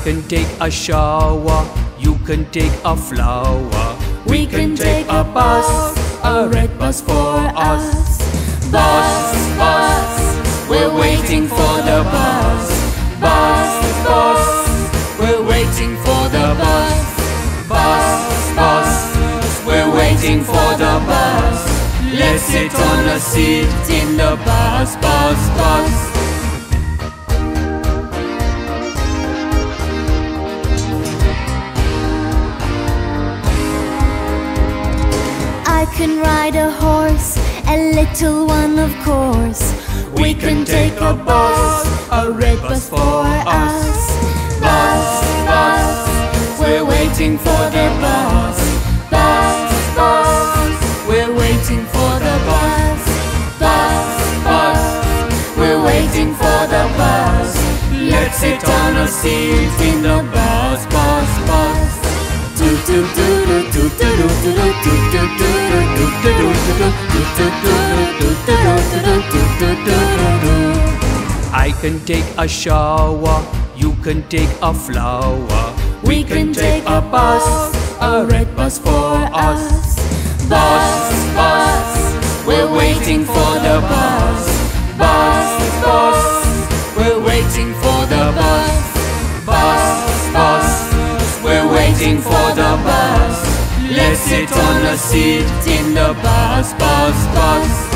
can take a shower, you can take a flower. We can take a bus, a red bus for us. Bus, bus, we're waiting for the bus. Bus, bus, we're waiting for the bus. Bus, bus, we're waiting for the bus. Let's sit on a seat in the bus, bus, bus. I can ride a horse, a little one of course. We can take a bus, a red bus for us. Bus, bus, we're waiting for the bus. Bus, bus, we're waiting for the bus. Bus, bus, we're waiting for the bus. Let's sit on a seat in the bus, bus, bus. I can take a shower, you can take a flower. We can take a bus, a red bus for us. Bus, bus, we're waiting for the bus. Bus, bus, we're waiting for the bus. Bus, bus, we're waiting for the bus. Let's sit on a seat in the bus, bus, bus.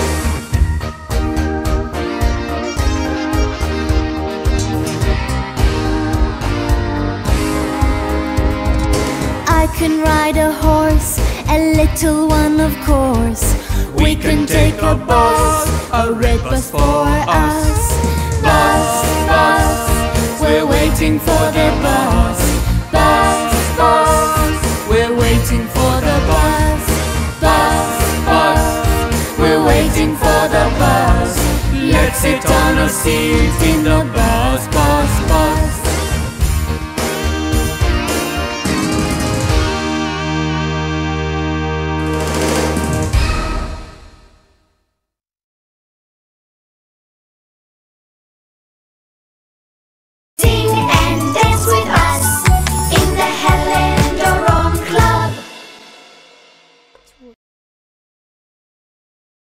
I can ride a horse, a little one of course. We can take a bus, a red bus for us. Bus, bus, we're waiting for the bus. Bus, bus, we're waiting for the bus. Bus, bus, we're waiting for the bus. Let's sit on a seat in the bus.